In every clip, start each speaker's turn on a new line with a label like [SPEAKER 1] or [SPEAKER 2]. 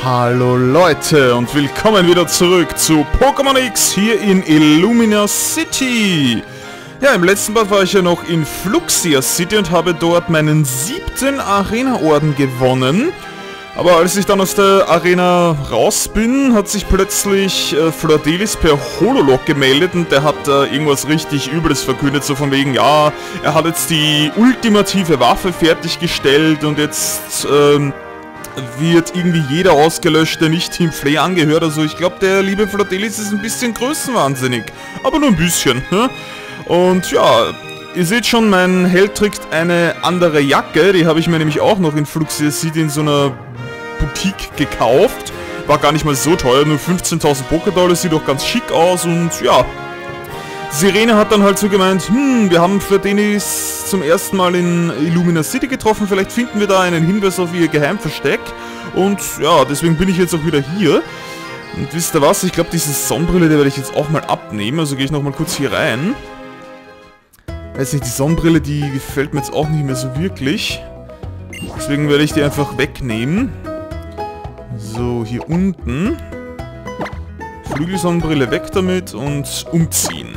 [SPEAKER 1] Hallo Leute und willkommen wieder zurück zu Pokémon X hier in Illumina City. Ja, im letzten Part war ich ja noch in Fluxia City und habe dort meinen 7. Arena-Orden gewonnen. Aber als ich dann aus der Arena raus bin, hat sich plötzlich Flordelis per Hololog gemeldet und der hat irgendwas richtig Übles verkündet, so von wegen, ja, er hat jetzt die ultimative Waffe fertiggestellt und jetzt wird irgendwie jeder ausgelöscht, der nicht Team Flare angehört. Also ich glaube, der liebe Flordelis ist ein bisschen größenwahnsinnig, aber nur ein bisschen. Ne? Und ja, ihr seht schon, mein Held trägt eine andere Jacke, die habe ich mir nämlich auch noch in Fluxia City in so einer Boutique gekauft. War gar nicht mal so teuer, nur 15.000 Pokédollar, sieht doch ganz schick aus und ja. Sirene hat dann halt so gemeint, wir haben Flordelis zum ersten Mal in Illumina City getroffen, vielleicht finden wir da einen Hinweis auf ihr Geheimversteck. Und ja, deswegen bin ich jetzt auch wieder hier. Und wisst ihr was, ich glaube diese Sonnenbrille, die werde ich jetzt auch mal abnehmen, also gehe ich nochmal kurz hier rein. Weiß nicht, die Sonnenbrille, die gefällt mir jetzt auch nicht mehr so wirklich. Deswegen werde ich die einfach wegnehmen. So, hier unten. Flügelsonnenbrille weg damit und umziehen.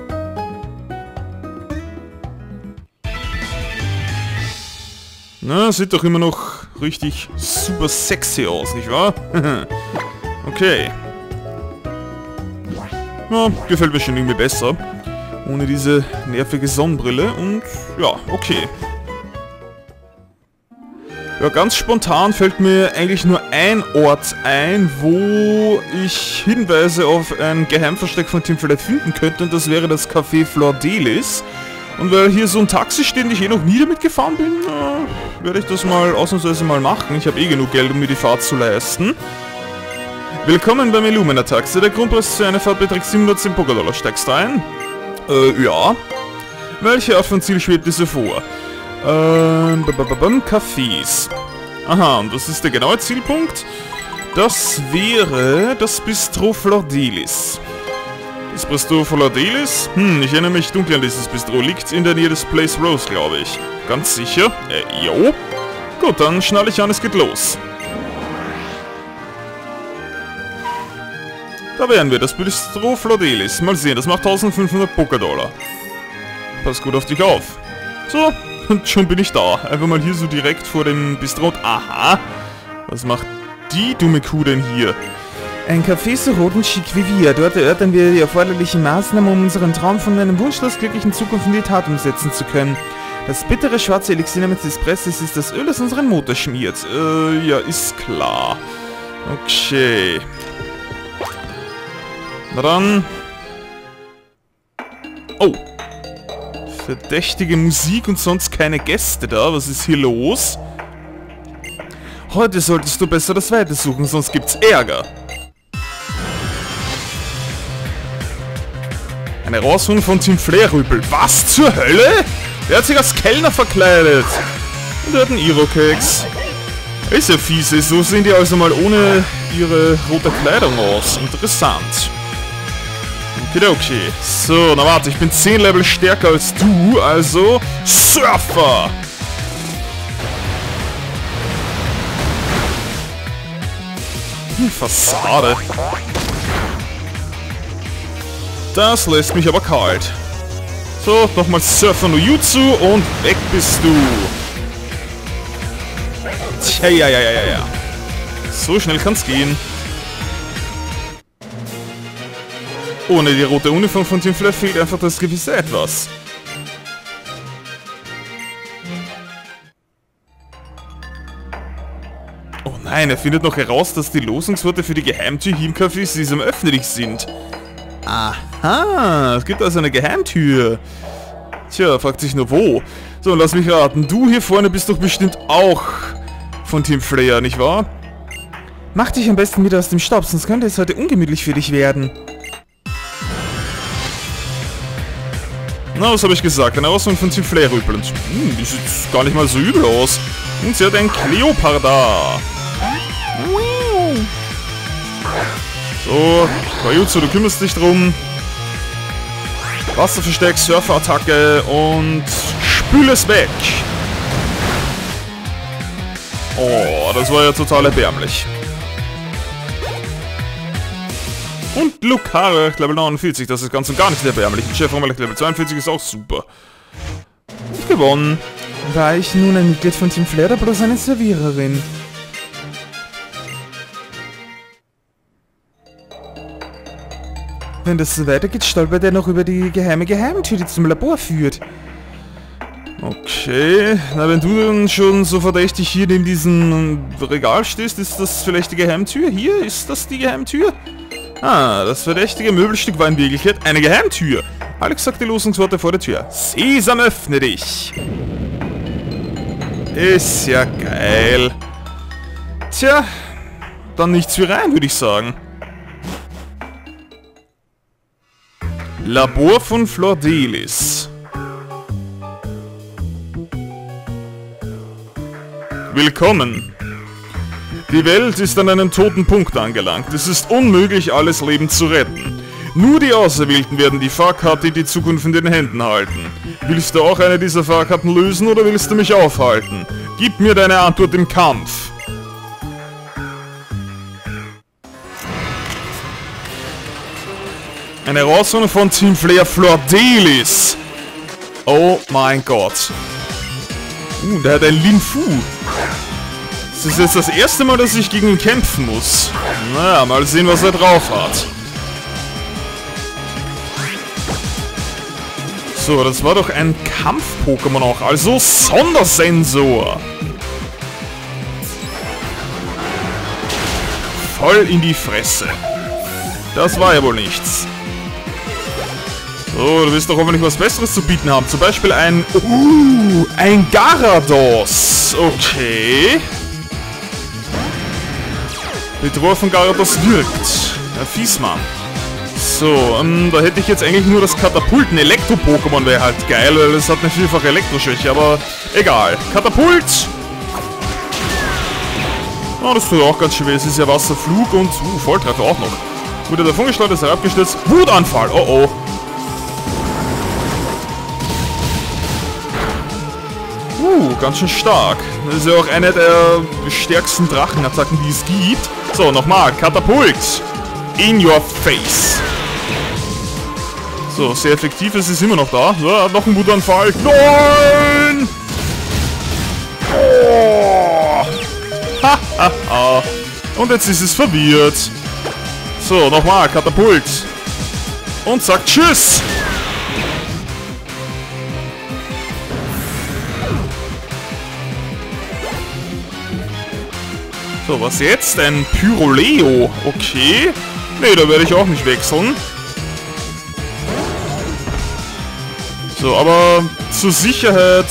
[SPEAKER 1] Na, sieht doch immer noch richtig super sexy aus, nicht wahr? Okay. Na, gefällt mir schon irgendwie besser. Ohne diese nervige Sonnenbrille und ja, okay. Ja, ganz spontan fällt mir eigentlich nur ein Ort ein, wo ich Hinweise auf ein Geheimversteck von Team Flare finden könnte, und das wäre das Café Flordelis. Und weil hier so ein Taxi steht und ich noch nie damit gefahren bin, werde ich das mal ausnahmsweise mal machen. Ich habe eh genug Geld, um mir die Fahrt zu leisten. Willkommen beim Illumina Taxi. Der Grundpreis für eine Fahrt beträgt 710 Pokédollar. Steigst du ein? Ja. Welche Art von Ziel schwebt diese vor? Cafés. Aha, und was ist der genaue Zielpunkt? Das wäre das Bistro Flordelis. Das Bistro Flordelis? Ich erinnere mich dunkel an dieses Bistro. Liegt in der Nähe des Place Rose, glaube ich. Ganz sicher? Jo. Gut, dann schnall ich an, es geht los. Da wären wir, das Bistro Flordelis. Mal sehen, das macht 1500 Pokédollar. Pass gut auf dich auf. So, und schon bin ich da. Einfach mal hier so direkt vor dem Bistro. Aha. Was macht die dumme Kuh denn hier? Ein Café so rot und schick wie wir. Dort erörtern wir die erforderlichen Maßnahmen, um unseren Traum von einem wunschlos glücklichen Zukunft in die Tat umsetzen zu können. Das bittere schwarze Elixier namens Espressis ist das Öl, das unseren Motor schmiert. Ja, ist klar. Okay. Na dann. Oh. Verdächtige Musik und sonst keine Gäste da. Was ist hier los? Heute solltest du besser das Weite suchen, sonst gibt's Ärger. Eine Rausrunde von Team Flare-Rüpel. Was zur Hölle? Der hat sich als Kellner verkleidet. Und er hat einen Irokeks. Ist ja fies, so sehen die also mal ohne ihre rote Kleidung aus. Interessant. Okay. So, na warte, ich bin 10 Level stärker als du, also Surfer! Fassade. Das lässt mich aber kalt. So, nochmal Surfer no Jutsu und weg bist du. Tja, ja. So schnell kann's gehen. Ohne die rote Uniform von Team Flare fehlt einfach das gewisse Etwas. Oh nein, er findet noch heraus, dass die Losungsworte für die Geheimtür hier im Café Sesam öffentlich sind. Aha, es gibt also eine Geheimtür. Tja, fragt sich nur wo. So, lass mich raten, du hier vorne bist doch bestimmt auch von Team Flare, nicht wahr? Mach dich am besten wieder aus dem Staub, sonst könnte es heute ungemütlich für dich werden. Na, was habe ich gesagt? Eine Auswahl von Team Flare rüpeln. Die sieht gar nicht mal so übel aus. Und sie hat einen Cleoparda. So, Ryutsu, du kümmerst dich drum. Wasserversteck, Surferattacke und spül es weg. Oh, das war ja total erbärmlich. Und Lucario Level 49, das ist ganz und gar nicht erbärmlich. Chef Level 42 ist auch super. Und gewonnen. War ich nun ein Mitglied von Team Flare oder bloß eine Serviererin? Wenn das so weitergeht, stolpert er noch über die Geheimtür, die zum Labor führt. Okay, na wenn du dann schon so verdächtig hier neben diesem Regal stehst, ist das vielleicht die Geheimtür? Hier, ist das die Geheimtür? Ah, das verdächtige Möbelstück war in Wirklichkeit eine Geheimtür. Alex sagt die Losungsworte vor der Tür. Sesam, öffne dich! Ist ja geil. Tja, dann nichts wie rein, würde ich sagen. Labor von Flordelis. Willkommen. Die Welt ist an einen toten Punkt angelangt. Es ist unmöglich, alles Leben zu retten. Nur die Auserwählten werden die Fahrkarte in die Zukunft in den Händen halten. Willst du auch eine dieser Fahrkarten lösen oder willst du mich aufhalten? Gib mir deine Antwort im Kampf. Eine Herausforderung von Team Flare Flordelis. Oh mein Gott. Der hat ein Linfu. Das ist jetzt das erste Mal, dass ich gegen ihn kämpfen muss. Naja, mal sehen, was er drauf hat. So, das war doch ein Kampf-Pokémon auch, also Sondersensor. Voll in die Fresse. Das war ja wohl nichts. So, du wirst doch hoffentlich was Besseres zu bieten haben. Zum Beispiel ein Gyarados. Okay. Bedrohung von Gyarados wirkt. Ja, Fiesmann. So, da hätte ich jetzt eigentlich nur das Katapult. Ein Elektro-Pokémon wäre halt geil, weil es hat eine vielfache Elektroschwäche, aber egal. Katapult! Oh, das tut auch ganz schön weh. Es ist ja Wasserflug und Volltreffer auch noch. Wurde davon geschleudert, ist er abgestürzt. Wutanfall! Oh oh. Ganz schön stark. Das ist ja auch eine der stärksten Drachenattacken, die es gibt. So, nochmal. Katapult! In your face! So, sehr effektiv, es ist immer noch da. So, noch ein Wutanfall. Nein! Oh! Hahaha. Und jetzt ist es verwirrt. So, nochmal, Katapult. Und sagt Tschüss! So, was jetzt? Ein Pyroleo. Okay. Nee, da werde ich auch nicht wechseln. So, aber zur Sicherheit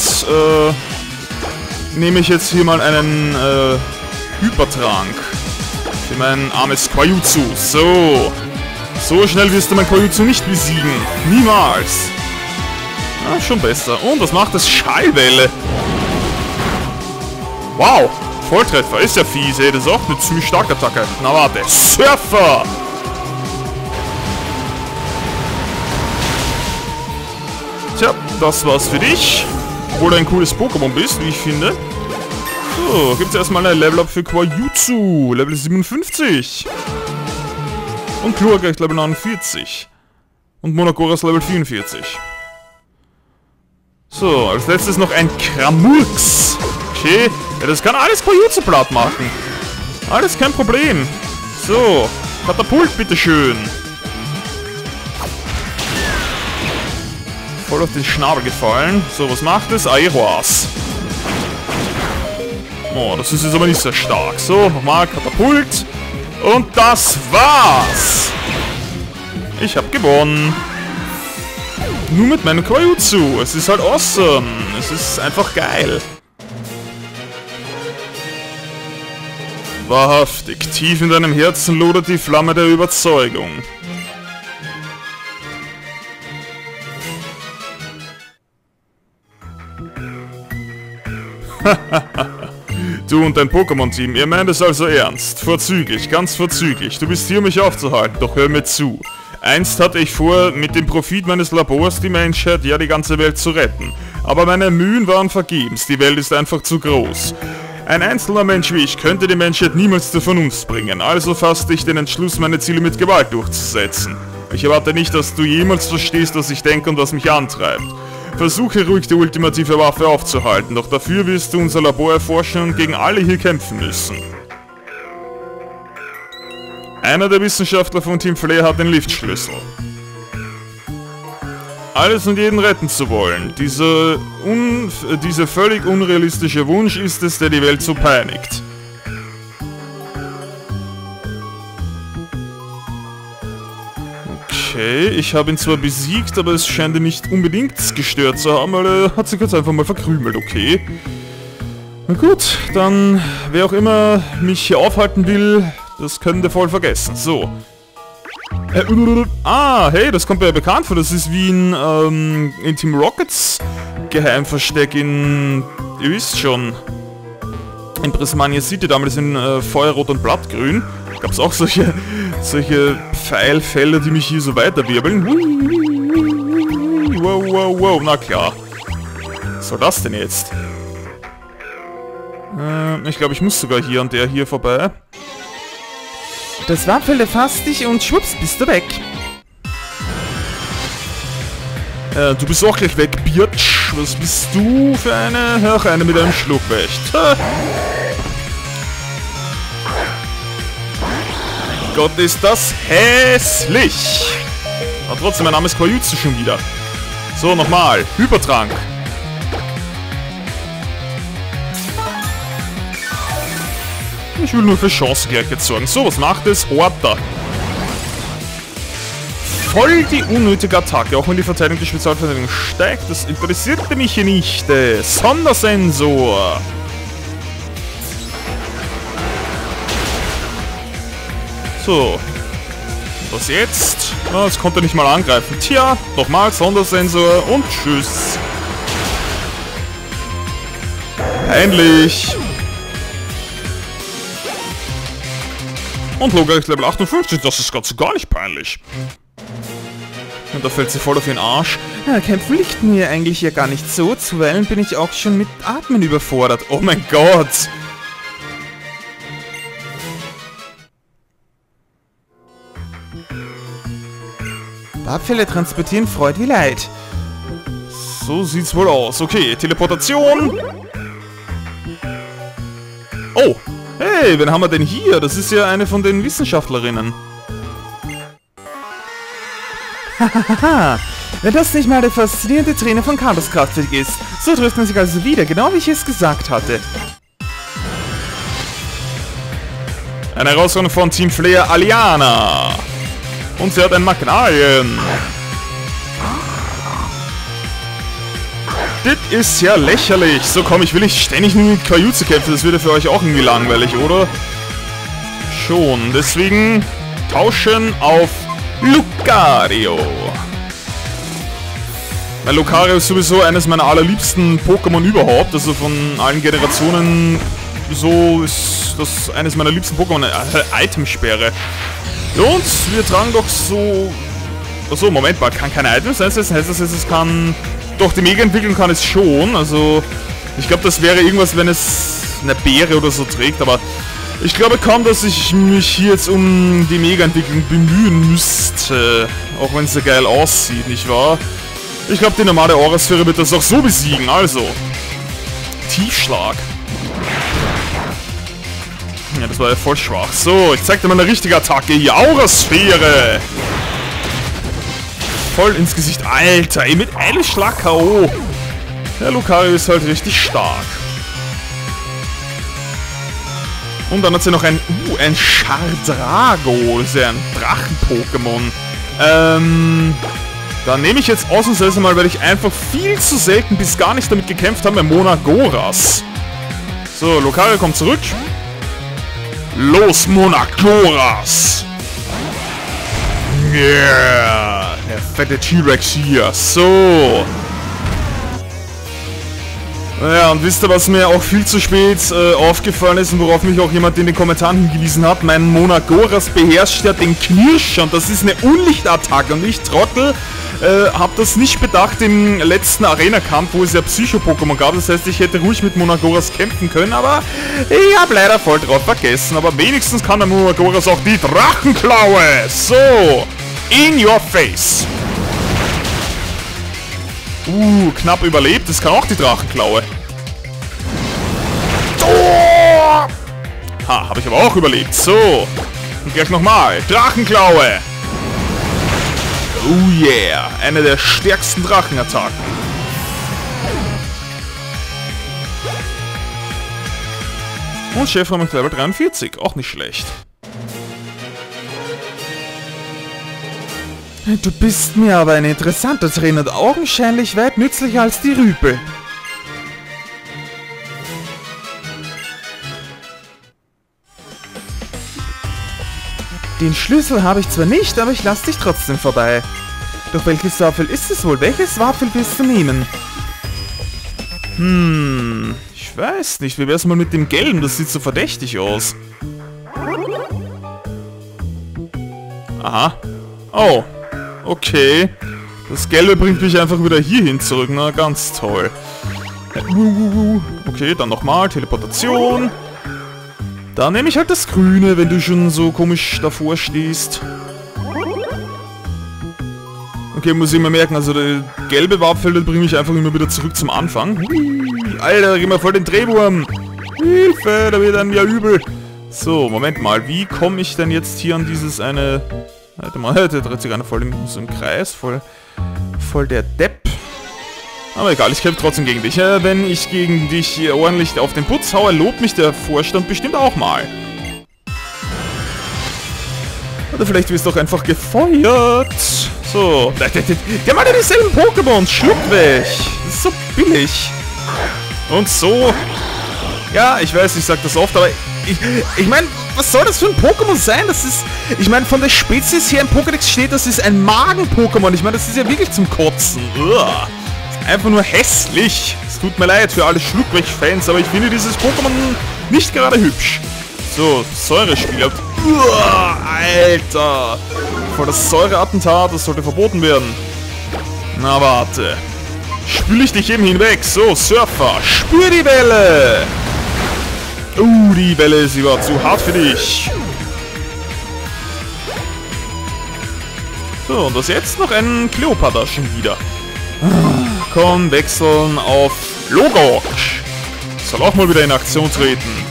[SPEAKER 1] nehme ich jetzt hier mal einen Hypertrank. Für mein armes Quajutsu. So. So schnell wirst du mein Quajutsu nicht besiegen. Niemals. Ah, schon besser. Und was macht das? Schallwelle. Wow. Volltreffer. Ist ja fies, ey. Das ist auch eine ziemlich starke Attacke. Na warte. Surfer. Tja, das war's für dich. Obwohl du ein cooles Pokémon bist, wie ich finde. So, gibt's erstmal ein Level-Up für Quajutsu. Level 57. Und Chlorgeist Level 49. Und Monogoras Level 44. So, als letztes noch ein Kramurks. Okay, ja, das kann alles Quajutsu platt machen. Alles kein Problem. So, Katapult bitteschön. Voll auf den Schnabel gefallen. So, was macht es? Aeroas. Oh, das ist jetzt aber nicht sehr stark. So, nochmal Katapult. Und das war's. Ich habe gewonnen. Nur mit meinem Quajutsu. Es ist halt awesome. Es ist einfach geil. Wahrhaftig, tief in deinem Herzen lodert die Flamme der Überzeugung. Du und dein Pokémon-Team, ihr meint es also ernst. Vorzüglich, ganz vorzüglich. Du bist hier, um mich aufzuhalten, doch hör mir zu. Einst hatte ich vor, mit dem Profit meines Labors die Menschheit, ja die ganze Welt zu retten. Aber meine Mühen waren vergebens, die Welt ist einfach zu groß. Ein einzelner Mensch wie ich könnte die Menschheit niemals zur Vernunft bringen, also fasste ich den Entschluss, meine Ziele mit Gewalt durchzusetzen. Ich erwarte nicht, dass du jemals verstehst, was ich denke und was mich antreibt. Versuche ruhig die ultimative Waffe aufzuhalten, doch dafür wirst du unser Labor erforschen und gegen alle hier kämpfen müssen. Einer der Wissenschaftler von Team Flare hat den Liftschlüssel. Alles und jeden retten zu wollen. Dieser völlig unrealistische Wunsch ist es, der die Welt so peinigt. Okay, ich habe ihn zwar besiegt, aber es scheint ihn nicht unbedingt gestört zu haben, weil er hat sich jetzt einfach mal verkrümelt, okay. Na gut, dann wer auch immer mich hier aufhalten will, das können wir voll vergessen. So. Hey, das kommt mir bekannt vor. Das ist wie in Team Rockets Geheimversteck in... Ihr wisst schon. In Prismania City, damals in Feuerrot und Blattgrün. Gab es auch solche Pfeilfelder, die mich hier so weiterwirbeln. Wow, wow, wow. Na klar. Was soll das denn jetzt? Ich glaube, ich muss sogar hier und der hier vorbei. Das Waffe erfasst dich und schwupps, bist du weg. Du bist auch gleich weg, Birch. Was bist du für eine? Ach, eine mit einem Schluckwächt. Gott, ist das hässlich. Aber trotzdem, mein Name ist Koyutsu schon wieder. So, nochmal. Hypertrank. Ich will nur für Chancengleichheit sorgen. So, was macht es? Horta. Voll die unnötige Attacke. Auch wenn die Verteidigung der Spezialverteidigung steigt, das interessierte mich hier nicht. Sondersensor. So. Was jetzt? Oh, das konnte er nicht mal angreifen. Tja, nochmal Sondersensor und tschüss. Peinlich. Und Logarith Level 58, das ist ganz gar nicht peinlich. Und da fällt sie voll auf ihren Arsch. Ja, kämpfen liegt mir eigentlich ja gar nicht so, zuweilen bin ich auch schon mit Atmen überfordert. Oh mein Gott! Abfälle transportieren Freud wie Leid. So sieht's wohl aus. Okay, Teleportation. Oh! Hey, wen haben wir denn hier? Das ist ja eine von den Wissenschaftlerinnen. Hahaha, wenn das nicht mal der faszinierende Trainer von Carlos Kraftwerk ist. So trifft man sich also wieder, genau wie ich es gesagt hatte. Eine Herausforderung von Team Flare Aliana. Und sie hat ein Magnalien. Das ist ja lächerlich. So komm, ich will nicht ständig nur mit Koyutsu kämpfen. Das wird ja für euch auch irgendwie langweilig, oder? Schon. Deswegen tauschen auf Lucario. Weil Lucario ist sowieso eines meiner allerliebsten Pokémon überhaupt. Also von allen Generationen so ist das eines meiner liebsten Pokémon. Itemsperre. Und wir tragen doch so... Achso, Moment mal, kann keine Items einsetzen? Heißt das jetzt, es kann... Doch, die Mega-Entwicklung kann es schon, also... Ich glaube, das wäre irgendwas, wenn es eine Beere oder so trägt, aber... Ich glaube kaum, dass ich mich hier jetzt um die Mega-Entwicklung bemühen müsste. Auch wenn es so geil aussieht, nicht wahr? Ich glaube, die normale Aurasphäre wird das auch so besiegen, also... Tiefschlag. Ja, das war ja voll schwach. So, ich zeig dir mal eine richtige Attacke hier. Aurasphäre! Voll ins Gesicht. Alter, ey, mit einem Schlag K.O. Der Lucario ist halt richtig stark. Und dann hat sie noch ein Chardrago. Das ist ja ein Drachen-Pokémon. Dann nehme ich jetzt ausnahmsweise mal, weil ich einfach viel zu selten bis gar nicht damit gekämpft habe, Monagoras. So, Lucario kommt zurück. Los, Monagoras! Yeah! Der fette T-Rex hier. So. Naja, und wisst ihr, was mir auch viel zu spät aufgefallen ist und worauf mich auch jemand in den Kommentaren hingewiesen hat? Mein Monagoras beherrscht ja den Knirsch und das ist eine Unlichtattacke und ich Trottel hab das nicht bedacht im letzten Arena-Kampf, wo es ja Psycho-Pokémon gab. Das heißt, ich hätte ruhig mit Monagoras kämpfen können, aber ich habe leider voll drauf vergessen. Aber wenigstens kann der Monagoras auch die Drachenklaue. So, in your face. Knapp überlebt. Das kann auch die Drachenklaue. Oh! Ha, habe ich aber auch überlebt. So. Und gleich nochmal. Drachenklaue. Oh yeah. Eine der stärksten Drachenattacken. Und Chefraum mit Level 43. Auch nicht schlecht. Du bist mir aber ein interessanter Trainer und augenscheinlich weit nützlicher als die Rüpel. Den Schlüssel habe ich zwar nicht, aber ich lasse dich trotzdem vorbei. Doch welches Wafel ist es wohl? Welches Wafel willst du nehmen? Ich weiß nicht. Wie wär's mal mit dem Gelben? Das sieht so verdächtig aus. Aha. Oh. Okay. Das Gelbe bringt mich einfach wieder hierhin zurück. Na, ganz toll. Okay, dann nochmal. Teleportation. Dann nehme ich halt das Grüne, wenn du schon so komisch davor stehst. Okay, muss ich immer merken, also der gelbe Waffe, der bringt mich einfach immer wieder zurück zum Anfang. Alter, da gehen wir voll den Drehwurm. Hilfe, da wird einem ja übel. So, Moment mal, wie komme ich denn jetzt hier an dieses eine... Warte mal, der dreht sich einer voll so im Kreis, voll der Depp. Aber egal, ich kämpfe trotzdem gegen dich. Wenn ich gegen dich ordentlich auf den Putz haue, lobt mich der Vorstand bestimmt auch mal. Oder vielleicht wirst du auch einfach gefeuert. So. Der macht ja dieselben Pokémon. Schluck weg. Das ist so billig. Und so. Ja, ich weiß, ich sag das oft, aber ich meine, was soll das für ein Pokémon sein? Das ist, ich meine, von der Spezies her im Pokédex steht, das ist ein Magen-Pokémon. Ich meine, das ist ja wirklich zum Kotzen. Uah. Einfach nur hässlich. Es tut mir leid für alle Schluckweg-Fans, aber ich finde dieses Pokémon nicht gerade hübsch. So, Säurespieler. Uah, Alter. Voll das Säureattentat, das sollte verboten werden. Na, warte. Spül ich dich eben hinweg. So, Surfer, spür die Welle. Die Welle, sie war zu hart für dich. So, und das jetzt noch ein Kleopatra schon wieder. Komm, wechseln auf Logok. Soll auch mal wieder in Aktion treten.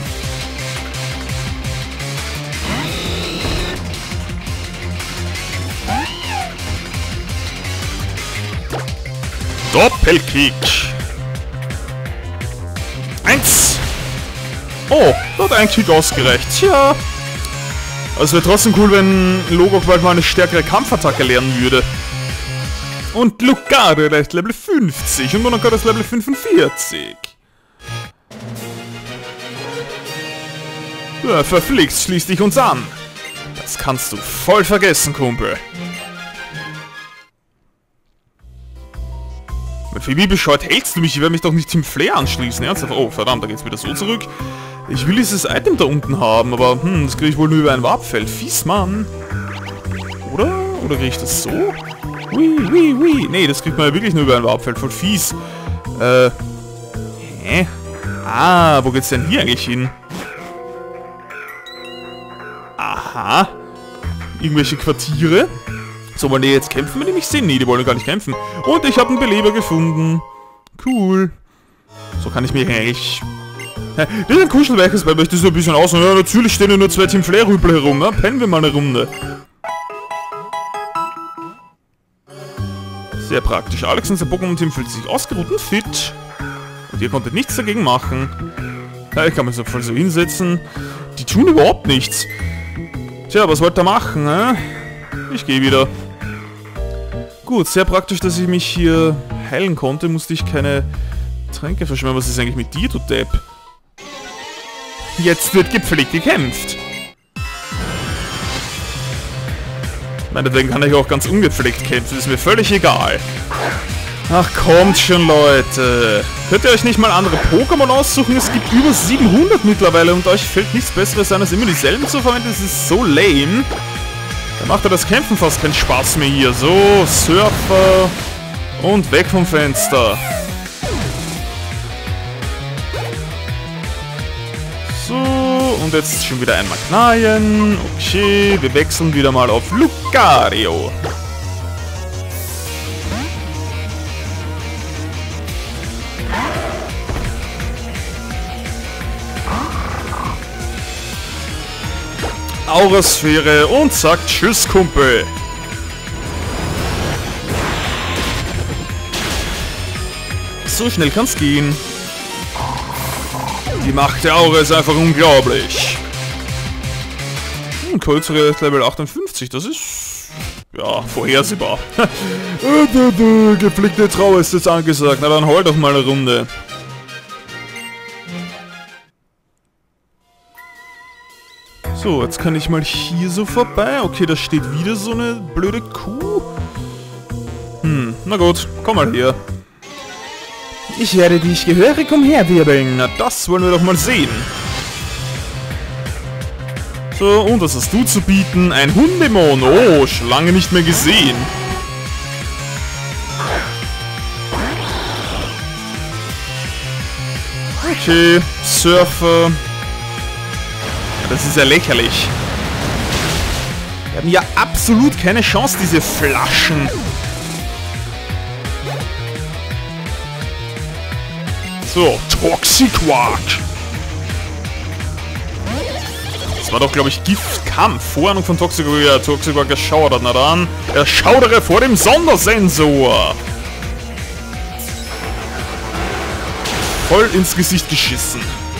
[SPEAKER 1] Doppelkick. 1. Oh, da hat ein Kick ausgereicht. Tja. Aber es wäre trotzdem cool, wenn Logok bald mal eine stärkere Kampfattacke lernen würde. Und Lucario erreicht Level 50 und Monaco das Level 45. Ja, verflixt, schließ dich uns an. Das kannst du voll vergessen, Kumpel. Wie bescheuert hältst du mich? Ich werde mich doch nicht Team Flare anschließen. Ernsthaft? Oh, verdammt, da geht's wieder so zurück. Ich will dieses Item da unten haben, aber das kriege ich wohl nur über ein Warpfeld. Fies, Mann. Oder? Oder kriege ich das so? Ui. Nee, das kriegt man ja wirklich nur über ein Warpfeld. Voll fies. Hä? Ah, wo geht's denn hier eigentlich hin? Aha. Irgendwelche Quartiere. So, wollen die jetzt kämpfen, wenn die mich sehen? Nee, die wollen gar nicht kämpfen. Und ich habe einen Beleber gefunden. Cool. So kann ich mich eigentlich... Das ist ein Kuschelweiches, weil ich das so ein bisschen aus... Ja, natürlich stehen ja nur 2 Team Flare-Rüpel herum, ne? Pennen wir mal eine Runde. Sehr praktisch. Alex und sein Pokémon-Team fühlt sich ausgeruht und fit. Und ihr konntet nichts dagegen machen. Ja, ich kann mich so voll so hinsetzen. Die tun überhaupt nichts. Tja, was wollt ihr machen, ne? Ich gehe wieder. Gut, sehr praktisch, dass ich mich hier heilen konnte. Musste ich keine Tränke verschwenden. Was ist eigentlich mit dir, du Depp? Jetzt wird gepflegt gekämpft. Meinetwegen kann ich auch ganz ungepflegt kämpfen. Ist mir völlig egal. Ach, kommt schon, Leute. Könnt ihr euch nicht mal andere Pokémon aussuchen? Es gibt über 700 mittlerweile und euch fällt nichts Besseres ein, als immer dieselben zu verwenden. Das ist so lame. Da macht ja das Kämpfen fast keinen Spaß mehr hier. So, Surfer und weg vom Fenster. So, und jetzt schon wieder einmal knallen. Okay, wir wechseln wieder mal auf Lucario. Aurasphäre und sagt Tschüss, Kumpel. So schnell kann's gehen. Die Macht der Aura ist einfach unglaublich. Kulture ist Level 58, das ist... ja, vorhersehbar. Gepflegte Trauer ist jetzt angesagt. Na dann hol doch mal eine Runde. So, jetzt kann ich mal hier so vorbei. Okay, da steht wieder so eine blöde Kuh. Na gut, komm mal her. Ich werde dich gehörig umherwirbeln. Na, das wollen wir doch mal sehen. So, und was hast du zu bieten? Ein Hundemon. Oh, schon lange nicht mehr gesehen. Okay, Surfer. Das ist ja lächerlich. Wir haben ja absolut keine Chance, diese Flaschen. So, Toxiquark. Das war doch, glaube ich, Giftkampf. Vorahnung von Toxiquark. Ja, Toxiquark erschaudert. Na dann, erschaudere vor dem Sondersensor. Voll ins Gesicht geschissen.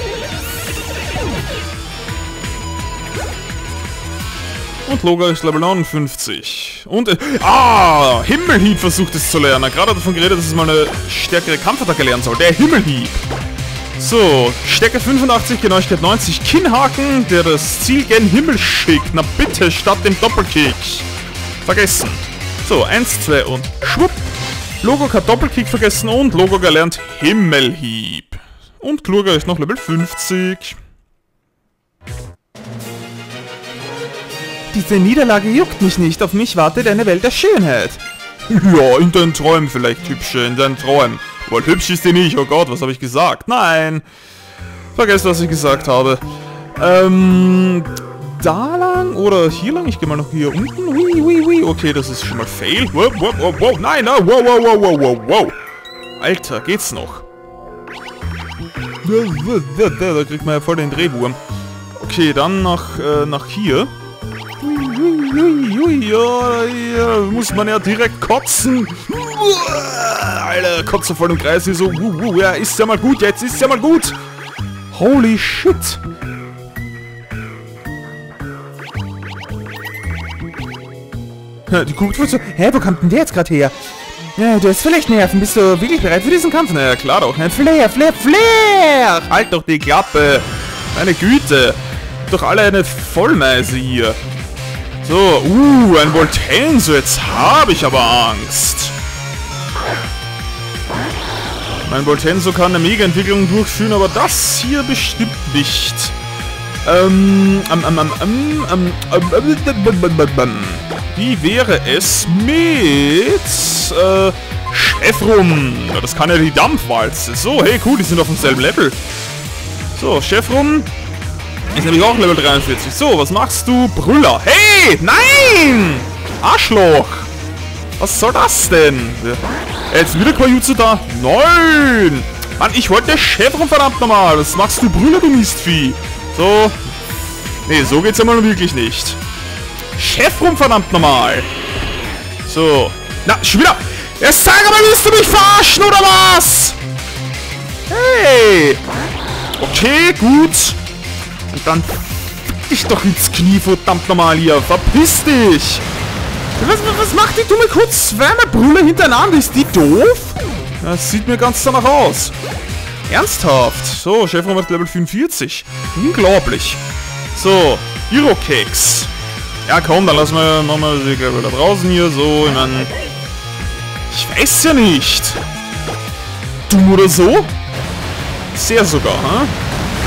[SPEAKER 1] Und Loga ist Level 59. Und, Himmelhieb versucht es zu lernen. Gerade davon geredet, dass es mal eine stärkere Kampfattacke lernen soll. Der Himmelhieb. So, Stärke 85, Genauigkeit 90, Kinnhaken, der das Ziel gen Himmel schickt. Na bitte, statt dem Doppelkick. Vergessen. So, 1, 2 und schwupp. Logok hat Doppelkick vergessen und Logok erlernt Himmelhieb. Und Klurga ist noch Level 50. Diese Niederlage juckt mich nicht. Auf mich wartet eine Welt der Schönheit. Ja, in deinen Träumen vielleicht, Hübsche. In deinen Träumen. Weil hübsch ist die nicht. Oh Gott, was habe ich gesagt? Nein. Vergesst, was ich gesagt habe. Da lang oder hier lang? Ich gehe mal noch hier unten. Hui. Okay, das ist schon mal Fail. Wow. Nein, wow. Alter, geht's noch? Da kriegt man ja voll den Drehwurm. Okay, dann nach hier. Ja, muss man ja direkt kotzen. Alter, kotze voll im Kreis hier so. Ja, ist ja mal gut, jetzt ist ja mal gut. Holy shit. Die guckt wohl so. Hä, wo kommt denn der jetzt gerade her? Ja, du hast vielleicht Nerven. Bist du wirklich bereit für diesen Kampf? Na ja, klar doch. Flair! Halt doch die Klappe. Meine Güte. Doch alle eine Vollmeise hier. So, ein Voltenso, jetzt habe ich aber Angst. Mein Voltenso kann eine Mega-Entwicklung durchführen, aber das hier bestimmt nicht. Wie wäre es mit Chefrum? Ja, das kann ja die Dampfwalze. So, hey, cool, die sind auf demselben Level. So, Chefrum ist nämlich auch Level 43. So, was machst du? Brüller. Hey! Nein! Arschloch! Was soll das denn? Jetzt wieder Quajutsu da. Nein! Mann, ich wollte Chevron, verdammt nochmal. Was machst du, Brüller, du Mistvieh? So. Nee, so geht's ja mal wirklich nicht. Chevron, verdammt nochmal. So. Na, schon wieder. Jetzt sag mal, willst du mich verarschen, oder was? Hey! Okay, gut. Und dann fick dich doch ins Knie, verdammt nochmal hier. Verpiss dich! Was macht die dumme Kurzwärmebrülle hintereinander? Ist die doof? Das sieht mir ganz danach aus. Ernsthaft? So, Chefraum hat Level 44. Unglaublich. So, Hero-Keks. Ja komm, dann lassen wir nochmal die Level da draußen hier. So, ich meine... Ich weiß ja nicht. Dumm oder so? Sehr sogar, hm?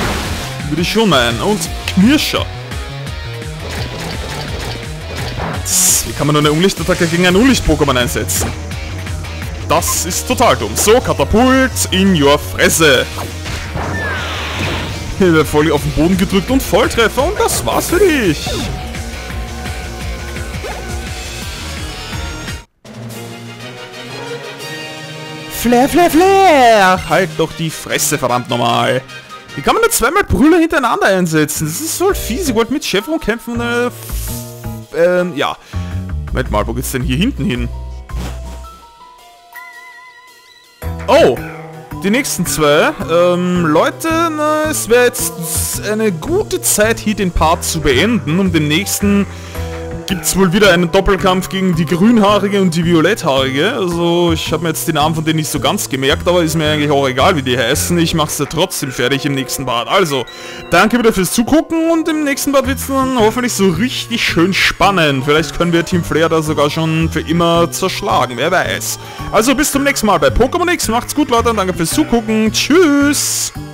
[SPEAKER 1] Würde ich schon meinen. Und Knirscher. Wie kann man nur eine Unlichtattacke gegen ein Unlicht-Pokémon einsetzen? Das ist total dumm. So, Katapult in your Fresse. Hier wird voll auf den Boden gedrückt und Volltreffer und das war's für dich. Flair, Flair, Flair! Halt doch die Fresse, verdammt nochmal. Wie kann man da zweimal Brüller hintereinander einsetzen? Das ist voll fies. Ich wollte mit Chevron kämpfen und ja. Moment mal, wo geht's denn hier hinten hin? Oh! Die nächsten zwei. Leute, na, es wäre jetzt eine gute Zeit, hier den Part zu beenden. Und im nächsten gibt's wohl wieder einen Doppelkampf gegen die Grünhaarige und die Violetthaarige. Also, ich habe mir jetzt die Namen von denen nicht so ganz gemerkt, aber ist mir eigentlich auch egal, wie die heißen. Ich mach's ja trotzdem fertig im nächsten Part. Also, danke wieder fürs Zugucken und im nächsten Part wird's dann hoffentlich so richtig schön spannend. Vielleicht können wir Team Flair da sogar schon für immer zerschlagen, wer weiß. Also, bis zum nächsten Mal bei Pokémon X. Macht's gut, Leute, und danke fürs Zugucken. Tschüss!